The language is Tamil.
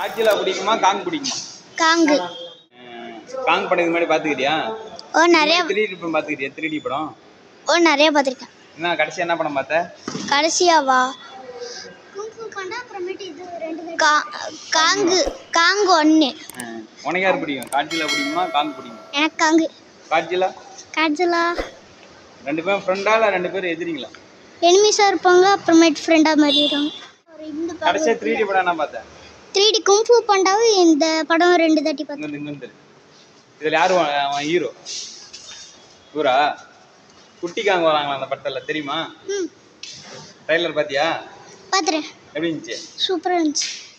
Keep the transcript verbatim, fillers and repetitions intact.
காட்சிலா பிடிக்குமா காங் பிடிக்குமா? காங்கு. காங் படம் இது மாதிரி பார்த்துக்கிட்டியா? ஓ நிறைய த்ரீ டி படம் பார்த்துக்கிட்டியா? த்ரீ டி படம் ஓ நிறைய பார்த்துருக்கேன். என்ன கடைசியா என்ன படம் பார்த்த? கடைசியாவா காங்கு காங்கு ஒன்று. உனக்கு யார் பிடிக்கும்? காட்சிலா பிடிக்குமா காங் பிடிக்குமா? எனக்கு காங்கு. காட்சிலா காட்சிலா ரெண்டு பேரும் ஃப்ரெண்டா இல்லை ரெண்டு பேரும் எதிரிங்களா? எனிமிஸாக இருப்பாங்க, அப்புறமேட்டு ஃப்ரெண்டாக மாறிடுவாங்க. கடைசியா த்ரீ டி படம் என்ன பார்த்தேன்? த்ரீ டி குங்ஃபூ பாண்டாவும் இந்த படம் ரெண்டு தாட்டி பார்த்தேன். இங்கே இதில் யார் அவன் ஹீரோ? இவரா? குட்டி காங்க வராங்களா அந்த படத்தில் தெரியுமா? ம் ட்ரைலர் பார்த்தியா? பார்த்துறேன். எப்படி இருந்துச்சு? சூப்பராக இருந்துச்சு.